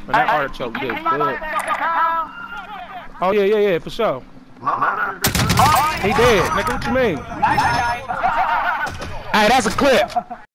Man, that artichoke good. Oh yeah, for sure. He dead. Nigga, what you mean? Hey, that's a clip.